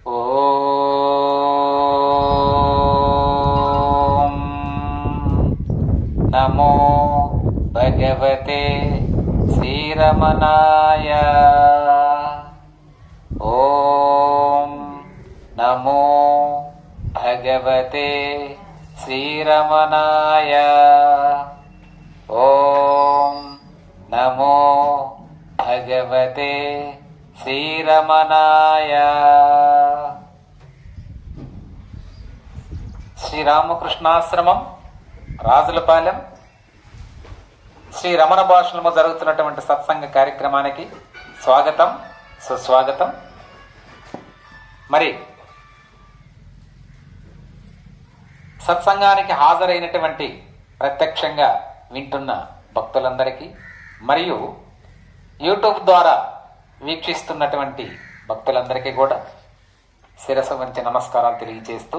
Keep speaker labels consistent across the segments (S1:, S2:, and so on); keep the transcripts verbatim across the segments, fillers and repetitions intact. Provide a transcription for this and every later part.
S1: ఓం నమో భగవతే శ్రీరమణాయ. ఓం నమో భగవతే శ్రీరమణాయ. ఓం నమో భగవతే శ్రీరమణాయ. శ్రీరామకృష్ణాశ్రమం, రాజులపాలెం శ్రీ రమణ భాషణము జరుగుతున్నటువంటి సత్సంగ కార్యక్రమానికి స్వాగతం, సుస్వాగతం. మరి సత్సంగానికి హాజరైనటువంటి ప్రత్యక్షంగా వింటున్న భక్తులందరికీ మరియు యూట్యూబ్ ద్వారా వీక్షిస్తున్నటువంటి భక్తులందరికీ కూడా శిరస్సు వంచి నమస్కారాలు తెలియజేస్తూ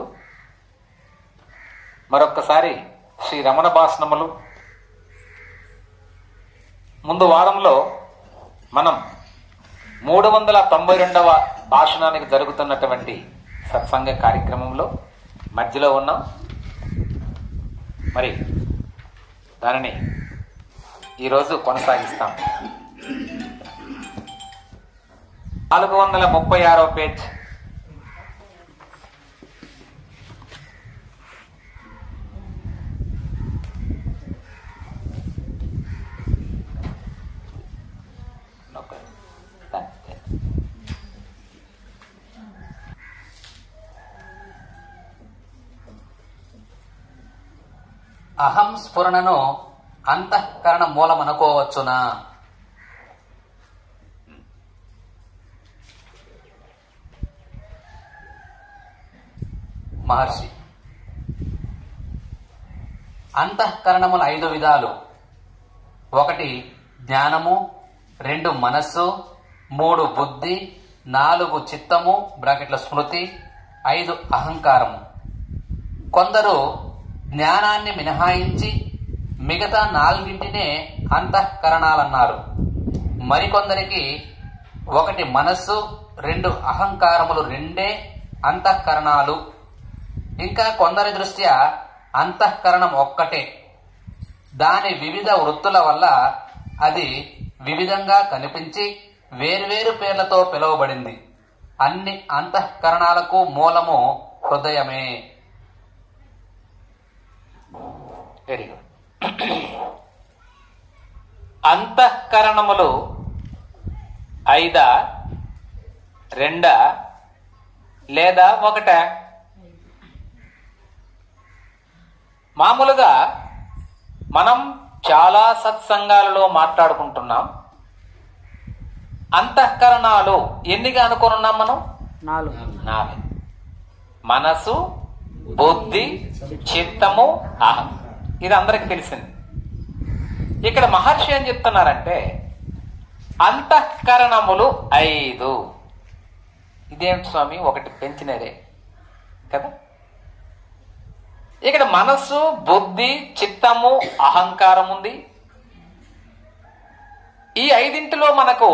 S1: మరొక్కసారి శ్రీ రమణ భాషణములు ముందు వారంలో మనం మూడు వందల తొంభై రెండవ భాషణానికి జరుగుతున్నటువంటి సత్సంగ కార్యక్రమంలో మధ్యలో ఉన్నాం. మరి దానిని ఈరోజు కొనసాగిస్తాం. నాలుగు వందల ముప్పై ఆరో పేజ్.
S2: అహం స్ఫురణను అంతఃకరణ మూలమనుకోవచ్చునా? మహర్షి, అంతఃకరణముల ఐదు విధాలు. ఒకటి జ్ఞానము, రెండు మనస్సు, మూడు బుద్ధి, నాలుగు చిత్తము బ్రాకెట్ల స్మృతి, ఐదు అహంకారము. కొందరు జ్ఞానాన్ని మినహాయించి మిగతా నాలుగింటినే అంతఃకరణాలన్నారు. మరికొందరికి ఒకటి మనస్సు, రెండు అహంకారములు రెండే అంతఃకరణాలు. ఇంకా కొందరి దృష్ట్యా అంతఃకరణం ఒక్కటే. దాని వివిధ వృత్తుల వల్ల అది వివిధంగా కనిపించి వేర్వేరు పేర్లతో పిలువబడింది. అన్ని అంతఃకరణాలకు మూలము హృదయమే.
S1: Very good. అంతఃకరణములు ఐదా, రెండా లేదా ఒకటా? మామూలుగా మనం చాలా సత్సంగాలలో మాట్లాడుకుంటున్నాం. అంతఃకరణాలు ఎన్నిగా అనుకున్నాం మనం?
S3: నాలుగు.
S1: నాలుగు. మనసు, బుద్ధి, చిత్తము, అహం. ఇది అందరికి తెలిసింది. ఇక్కడ మహర్షి ఏం చెప్తున్నారంటే అంతఃకరణములు ఐదు. ఇదేమిటి స్వామి, ఒకటి పెంచినరే కదా. ఇక్కడ మనస్సు, బుద్ధి, చిత్తము, అహంకారం ఉంది. ఈ ఐదింటిలో మనకు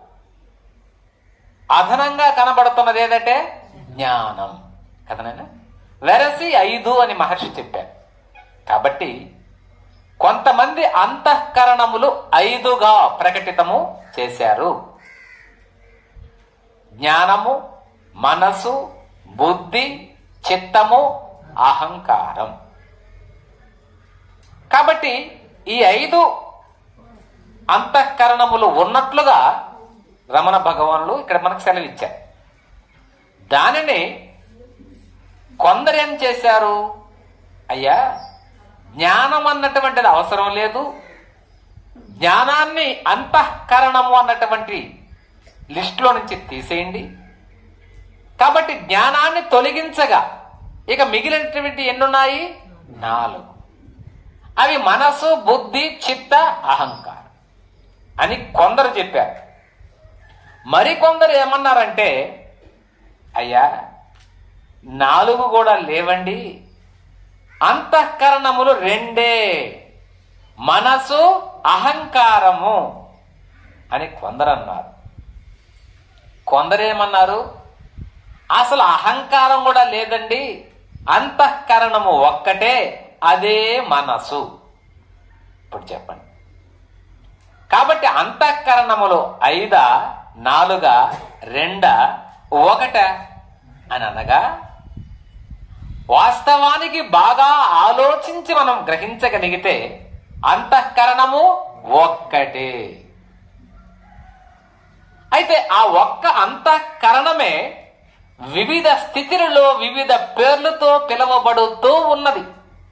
S1: అదనంగా కనబడుతున్నది ఏదంటే జ్ఞానం కదనైనా. వెరసి ఐదు అని మహర్షి చెప్పారు. కాబట్టి కొంతమంది అంతఃకరణములు ఐదుగా ప్రకటితము చేశారు. జ్ఞానము, మనసు, బుద్ధి, చిత్తము, అహంకారం. కాబట్టి ఈ ఐదు అంతఃకరణములు ఉన్నట్లుగా రమణ భగవానులు ఇక్కడ మనకు సెలవిచ్చారు. దానిని కొందరు ఏం చేశారు, అయ్యా జ్ఞానం అన్నటువంటిది అవసరం లేదు, జ్ఞానాన్ని అంతఃకరణము అన్నటువంటి లిస్టులో నుంచి తీసేయండి. కాబట్టి జ్ఞానాన్ని తొలగించగా ఇక మిగిలినటువంటి ఎన్నున్నాయి? నాలుగు. అవి మనసు, బుద్ధి, చిత్త, అహంకారం అని కొందరు చెప్పారు. మరికొందరు ఏమన్నారంటే అయ్యా నాలుగు కూడా లేవండి, అంతఃకరణములు రెండే, మనసు, అహంకారము అని కొందరు అన్నారు. కొందరేమన్నారు, అసలు అహంకారం కూడా లేదండి, అంతఃకరణము ఒక్కటే, అదే మనసు. ఇప్పుడు చెప్పండి. కాబట్టి అంతఃకరణములో ఐదా, నాలుగా, రెండా, ఒకట అని అనగా వాస్తవానికి బాగా ఆలోచించి మనం గ్రహించగలిగితే అంతఃకరణము ఒక్కటే. అయితే ఆ ఒక్క అంతఃకరణమే వివిధ స్థితులలో వివిధ పేర్లతో పిలువబడుతూ ఉన్నది.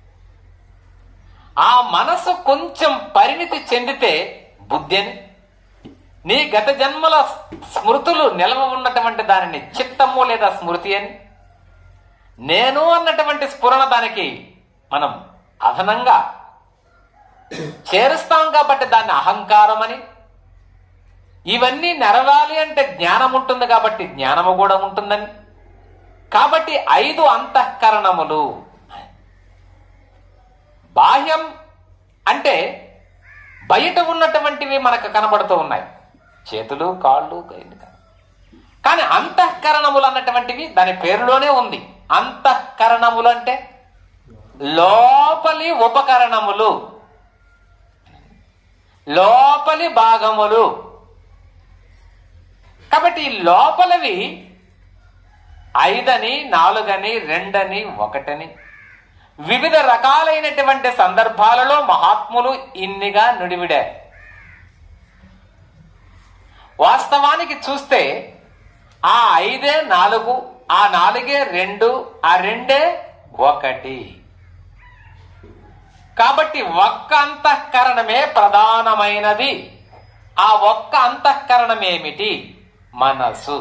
S1: ఆ మనసు కొంచెం పరిణితి చెందితే బుద్ధి అని, నీ గత జన్మల స్మృతులు నిలవ ఉన్నటువంటి దానిని చిత్తము లేదా స్మృతి అని, నేను అన్నటువంటి స్ఫురణ దానికి మనం అదనంగా చేరుస్తాం కాబట్టి దాన్ని అహంకారం అని, ఇవన్నీ నెరవాలి అంటే జ్ఞానం ఉంటుంది కాబట్టి జ్ఞానము కూడా ఉంటుందని. కాబట్టి ఐదు అంతఃకరణములు. బాహ్యం అంటే బయట ఉన్నటువంటివి మనకు కనబడుతూ ఉన్నాయి, చేతులు, కాళ్ళు, కానీ అంతఃకరణములు అన్నటువంటివి దాని పేరులోనే ఉంది. అంతఃకరణములు అంటే లోపలి ఉపకరణములు, లోపలి భాగములు. కాబట్టి లోపలివి ఐదని, నాలుగని, రెండని, ఒకటని వివిధ రకాలైనటువంటి సందర్భాలలో మహాత్ములు ఇన్నిగా నుడివిడారు. వాస్తవానికి చూస్తే ఆ ఐదే నాలుగు, ఆ నాలుగే రెండు, ఆ రెండే ఒకటి. కాబట్టి ఒక్క అంతఃకరణమే ప్రధానమైనది. ఆ ఒక్క అంతఃకరణమేమిటి? మనసు.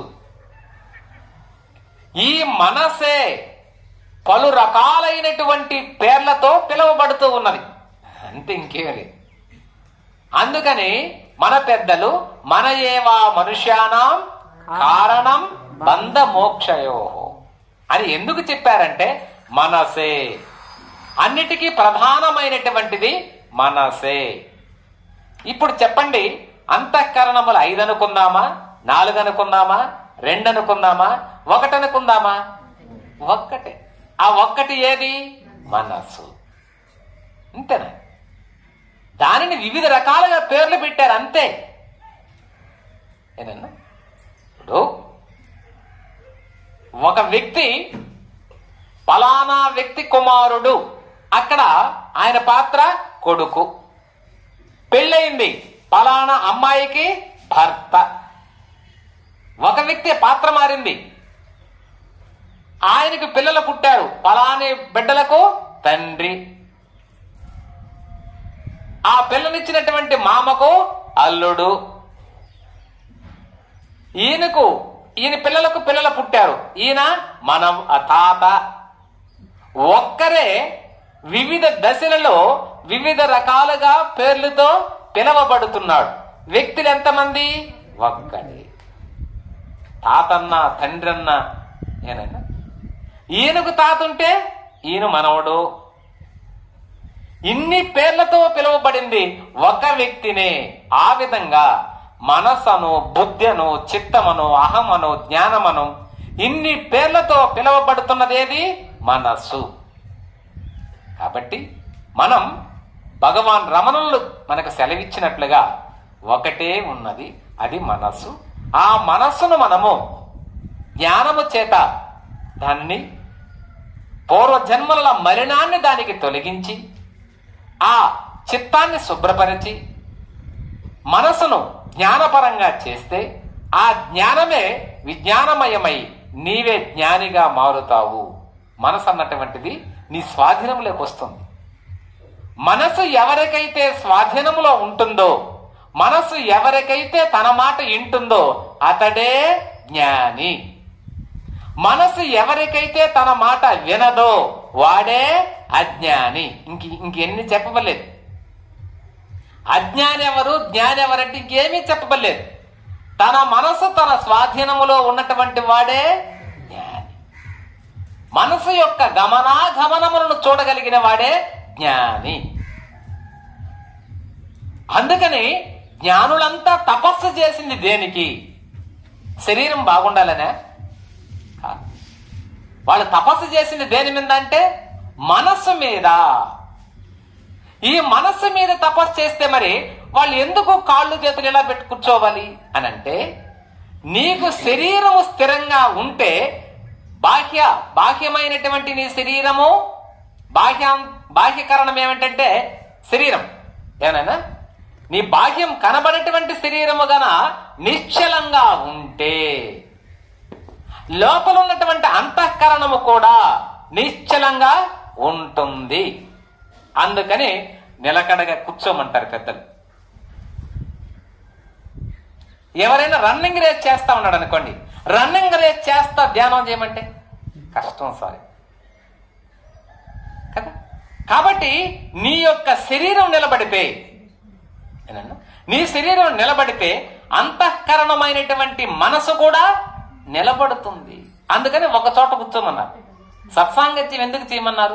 S1: ఈ మనసే పలు రకాలైనటువంటి పేర్లతో పిలువబడుతూ ఉన్నది, అంతే, ఇంకేమి. అందుకని మన పెద్దలు మన ఏవా మనుష్యానాం కారణం బంధ మోక్షయో అని ఎందుకు చెప్పారంటే మనసే అన్నిటికీ ప్రధానమైనటువంటిది మనసే. ఇప్పుడు చెప్పండి, అంతఃకరణములు ఐదు అనుకుందామా, నాలుగు అనుకుందామా, రెండు అనుకుందామా, ఒకటి అనుకుందామా? ఒక్కటే. ఆ ఒక్కటి ఏది? మనస్సు. అంతేనా? దానిని వివిధ రకాలుగా పేర్లు పెట్టారు, అంతే. ఏనన్నా? ఇప్పుడు ఒక వ్యక్తి ఫలానా వ్యక్తి కుమారుడు, అక్కడ ఆయన పాత్ర కొడుకు. పెళ్ళయింది, ఫలానా అమ్మాయికి భర్త. ఒక వ్యక్తి పాత్ర మారింది, ఆయనకు పిల్లలు పుట్టారు, ఫలాని బిడ్డలకు తండ్రి. ఆ పిల్లనిచ్చినటువంటి మామకు అల్లుడు. ఈయనకు ఈయన పిల్లలకు పిల్లలు పుట్టారు, ఈయన మనం ఆ తాత. ఒక్కరే వివిధ దశలలో వివిధ రకాలుగా పేర్లతో పిలవబడుతున్నాడు. వ్యక్తులు ఎంతమంది? ఒక్కడే. తాతన్న, తండ్రి అన్న, ఏనన్నా. ఈయనకు తాత ఉంటే ఈయన మనవడు. ఇన్ని పేర్లతో పిలువబడింది ఒక వ్యక్తినే. ఆ విధంగా మనసను, బుద్ధను, చిత్తమను, అహమను, జ్ఞానమను ఇన్ని పేర్లతో పిలువబడుతున్నదేది? మనస్సు. కాబట్టి మనం భగవాన్ రమణులు మనకు సెలవిచ్చినట్లుగా ఒకటే ఉన్నది, అది మనస్సు. ఆ మనస్సును మనము జ్ఞానము చేత దాన్ని పూర్వజన్మల మలినాన్ని దానికి తొలగించి ఆ చిత్తాన్ని శుభ్రపరిచి మనసును జ్ఞానపరంగా చేస్తే ఆ జ్ఞానమే విజ్ఞానమయమై నీవే జ్ఞానిగా మారుతావు. మనసు అన్నటువంటిది నీ స్వాధీనంలోకి వస్తుంది. మనసు ఎవరికైతే స్వాధీనంలో ఉంటుందో, మనసు ఎవరికైతే తన మాట వింటుందో అతడే జ్ఞాని. మనసు ఎవరికైతే తన మాట వినదో వాడే అజ్ఞాని. ఇంక ఇంకెన్ని చెప్పబలేదు. అజ్ఞాని ఎవరు, జ్ఞాని ఎవరంటే ఇంకేమీ చెప్పబలేదు. తన మనసు తన స్వాధీనములో ఉన్నటువంటి వాడే జ్ఞాని. మనసు యొక్క గమనాగమనములను చూడగలిగిన వాడే జ్ఞాని. అందుకని జ్ఞానులంతా తపస్సు చేసింది దేనికి? శరీరం బాగుండాలనే. వాళ్ళు తపస్సు చేసింది దేని మీద అంటే మనస్సు మీద. ఈ మనస్సు మీద తపస్సు చేస్తే మరి వాళ్ళు ఎందుకు కాళ్ళు చేతులు ఇలా పెట్టి కూర్చోవాలి అని అంటే, నీకు శరీరము స్థిరంగా ఉంటే బాహ్య బాహ్యమైనటువంటి నీ శరీరము బాహ్య బాహ్యకరణం ఏమిటంటే శరీరం ఏమైనా నీ బాహ్యం కనబడేటువంటి శరీరము గన నిశ్చలంగా ఉంటే లోపల ఉన్నటువంటి అంతఃకరణము కూడా నిశ్చలంగా ఉంటుంది. అందుకని నిలకడగా కూర్చోమంటారు పెద్దలు. ఎవరైనా రన్నింగ్ రేస్ చేస్తా ఉన్నాడు అనుకోండి, రన్నింగ్ రేస్ చేస్తా ధ్యానం చేయమంటే కష్టం సారీ కదా. కాబట్టి నీ యొక్క శరీరం నిలబడితే నీ శరీరం నిలబడితే అంతఃకరణమైనటువంటి మనసు కూడా నిలబడుతుంది. అందుకని ఒక చోట కూర్చోమన్నారు. సత్సాంగత్యం ఎందుకు చేయమన్నారు?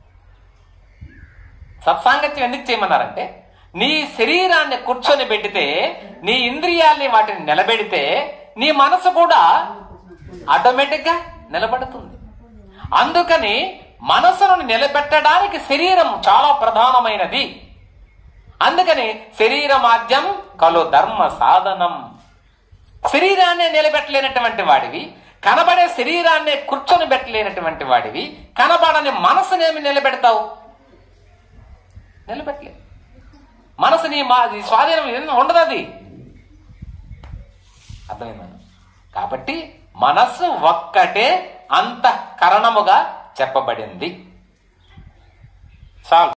S1: సత్సాంగత్యం ఎందుకు చేయమన్నారంటే, నీ శరీరాన్ని కూర్చొని పెట్టితే, నీ ఇంద్రియాల్ని వాటిని నిలబెడితే నీ మనసు కూడా ఆటోమేటిక్ గా నిలబడుతుంది. అందుకని మనసును నిలబెట్టడానికి శరీరం చాలా ప్రధానమైనది. అందుకని శరీర మాధ్యం కలు ధర్మ సాధనం. శరీరాన్ని నిలబెట్టలేనటువంటి వాడివి, కనబడే శరీరాన్ని కూర్చొని పెట్టలేనటువంటి వాడివి, కనబడని మనసునేమి నిలబెడతావు? నిలబెట్టలే. మనసు నీ మా స్వాధీనం ఉండదు, అది అర్థమైందా? కాబట్టి మనస్సు ఒక్కటే అంతఃకరణముగా చెప్పబడింది. చాలు.